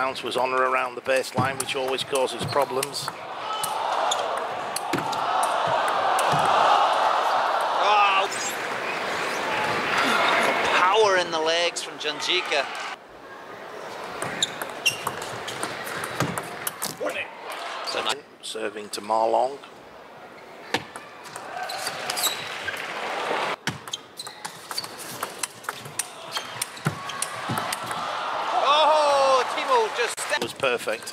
bounce was on or around the baseline, which always causes problems. Oh. Power in the legs from Janjica. Serving to Ma Long. Oh, Timo just was perfect.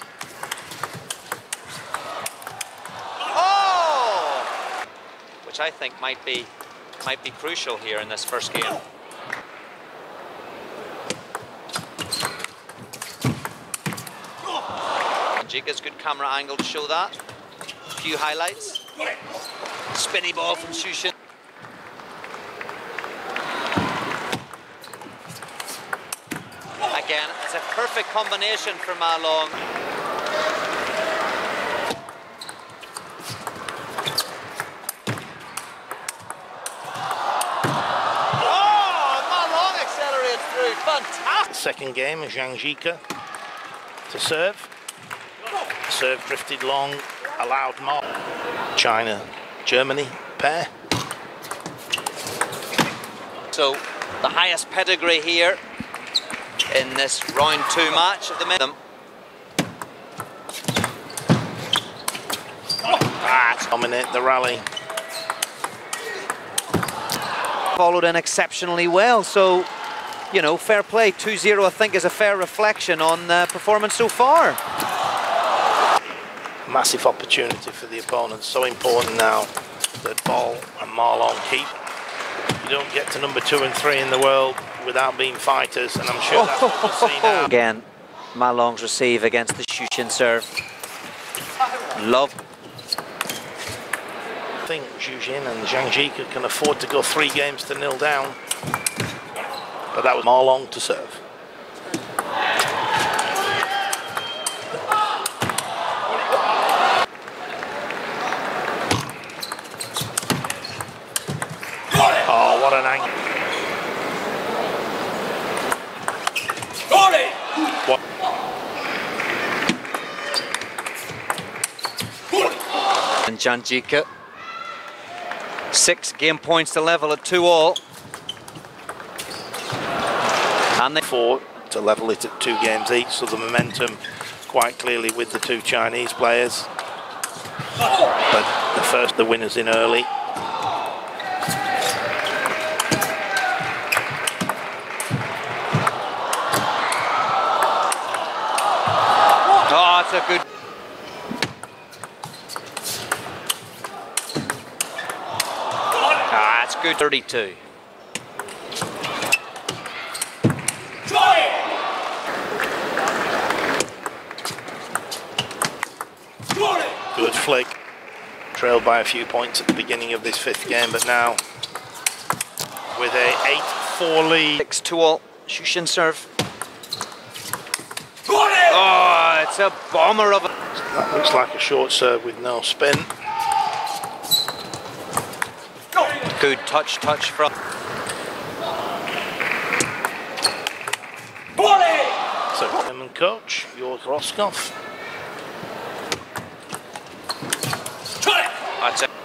Oh, which I think might be crucial here in this first game. Janjica's good camera angle to show that. A few highlights. Spinny ball from Shushin. Again, it's a perfect combination for Ma Long. Oh, Ma Long accelerates through. Fantastic. Second game, Janjica to serve. Serve drifted long, allowed Ma. China, Germany pair. So the highest pedigree here in this round 2 match of the minute. Dominate the rally. Followed in exceptionally well, so you know, fair play. 2-0 I think is a fair reflection on performance so far. Massive opportunity for the opponent. So important now that Ball and Ma Long keep. You don't get to number 2 and 3 in the world without being fighters, and I'm sure that's what we'll see now. Again, Ma Long's receive against the Shushin serve. Love. I think Zhu Jin and Janjica can afford to go 3 games to 0 down. But that was Ma Long to serve. Oh, what an angle. What? And Janjica. 6 game points to level at 2-all. And they 4 to level it at 2 games each, so the momentum quite clearly with the 2 Chinese players. But the winners in early. Oh, it's a good. Ah, it's good. 32. Good flick. Trailed by a few points at the beginning of this 5th game, but now with a 8-4 lead. 6-2-all. Shushin serve. Oh, it's a bomber of a... That looks like a short serve with no spin. Good touch from... So, German coach, Jörg Roscoff. That's it.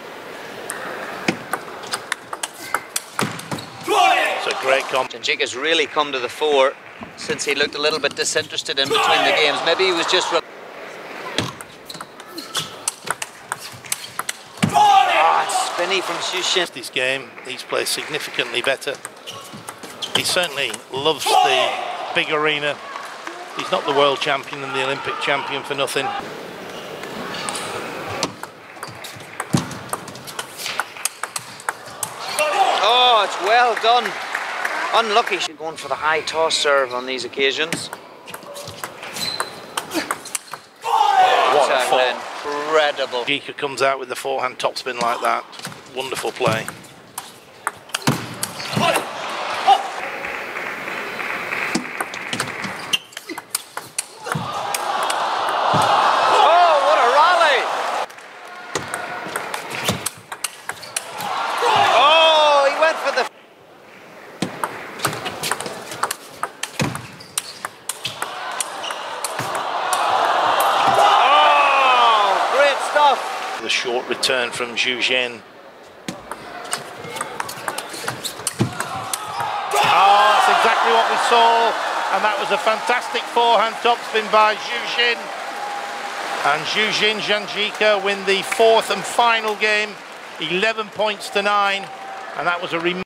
It's a great comp. Janjica's really come to the fore since he looked a little bit disinterested in between the games. Maybe he was just... it's spinny from Shushin. This game, he's played significantly better. He certainly loves the big arena. He's not the world champion and the Olympic champion for nothing. Oh, it's well done. Unlucky. She's going for the high toss serve on these occasions. What a fall. Incredible. Janjica comes out with the forehand topspin like that. Wonderful play. Oh, what a rally! Oh, he went for the... the short return from Zhu Jin. Oh, that's exactly what we saw, and that was a fantastic forehand topspin by Zhu Jin. And Zhu Jin, Zhang Jike win the fourth and final game, 11 points to 9, and that was a